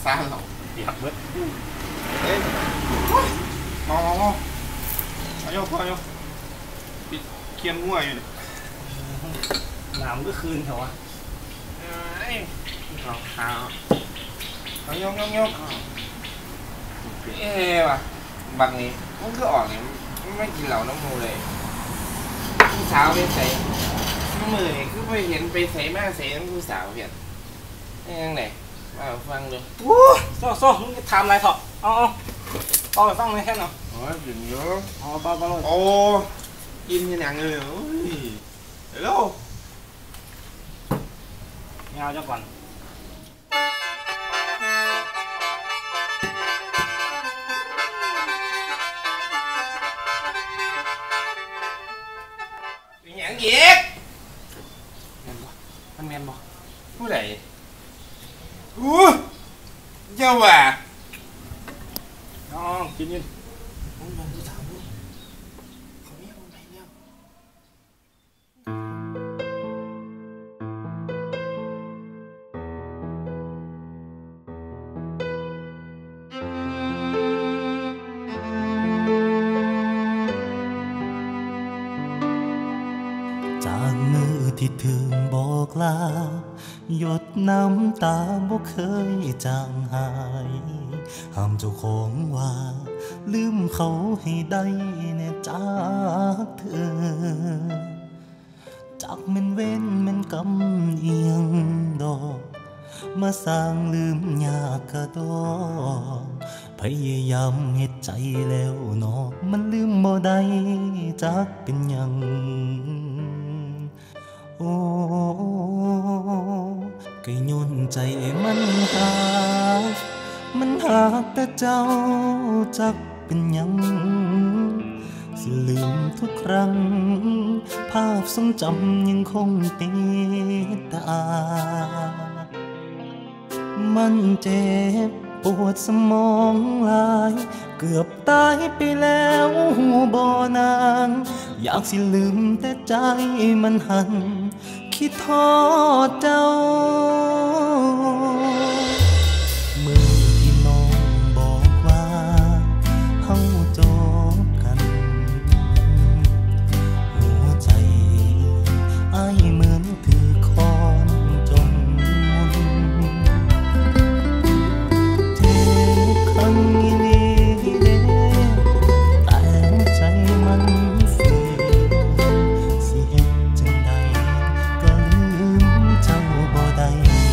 ซ่าเราอยากเบิดเอ้ยมาเอาโยกปิดเคียนมั่วอยู่เนี่ยน้ำก็คืนเถอะวะเอาโยกว่ะบักนี้มันคือออกเนี่ยไม่กินเหล้าน้ำมูเลยผู้สาวไปใส่มือคือไปเห็นไปใส่แม่ใส่ผู้สาวเพี้ยนยังไงมาฟังดูโซ่มึงทำอะไรเถอะเอาไปฟังเลยแค่เนาะโอ้ยถึงเยอะเบาโอ้กินยังไงเลยเดี๋ยวเงาจังก่อนอย่างเงี้ยมันแมนบ่ผู้ใดเจ้าว่ะน้องกินยินผมยังผู้สาวดูเขาเรียกมันไปเนี่ยจากมือที่ถึงบอกลาหยดน้ำตาบ่เคยจางหายห้ามเจ้าของว่าลืมเขาให้ได้แน่จากเธอจากมันเว้นมันกำเอียงดอกมาสร้างลืมยากกระดอกพยายามเฮ็ดใจแล้วเนาะมันลืมบ่ได้จักเป็นหยังโอ้ก็ย้อนใจมันหากแต่เจ้าจักเป็นหยังสิลืมทุกครั้งภาพทรงจำยังคงติดตามันเจ็บปวดสมองหลายเกือบตายไปแล้วหูบ่นางอยากสิลืมแต่ใจมันหันคิดทอดเจ้ามือที่น้องบอกว่าเฮาจบกันหัวใจอ้ายเหมือนถือคอนจมเจ็บครั้งนี้เด้แต่หัวใจมันฝืนสิเฮ็ดจังใดก็ลืมเจ้าบ่ได้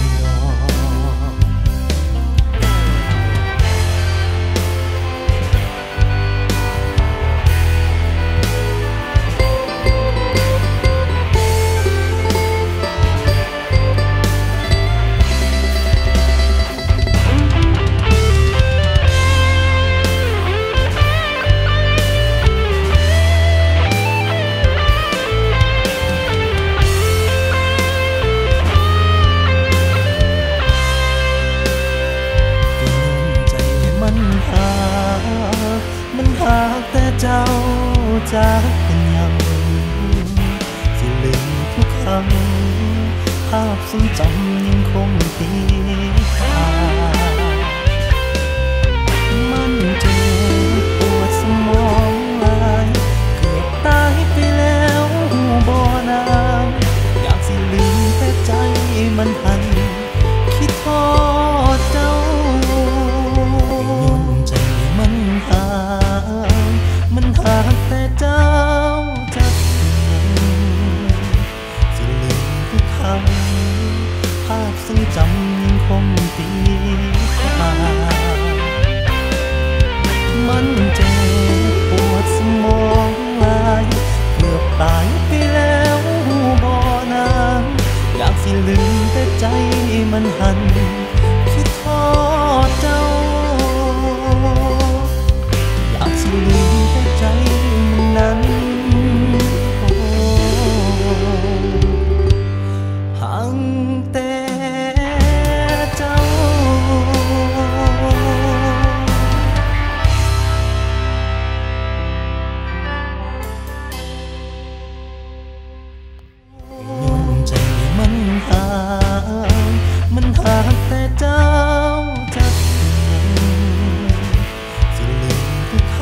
เจ้าจากเป็นยังสิลืมทุกครั้งภาพทรงจำยังคงติดตามันเจ็บปวดสมองหลายเกือบตายไปแล้วหูบ่นางอยากสิลืมแต่ใจมันหันคิดทอดเจ้าย้อนใจมันหากแต่เจ้าจักสิลืมทุกคำภาพทรงจำยังคงติดตามันเจ็บปวดสมองหลายเกือบตายไปแล้วบ่นางอยากสิลืมแต่ใจมันหันคิดทอดเจ้าอยากสิลืมแต่ใจนั้นห่างแต่เจ้าย้อนใจมันหากแต่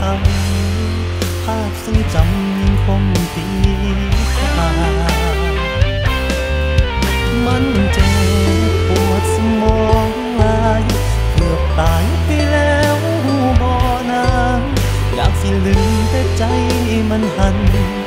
ภาพทรงจำยังคงตีตามันเจ็บปวดสมองหลายเกือบตายไปแล้วบ่นางอยากสิลืมแต่ใจมันหัน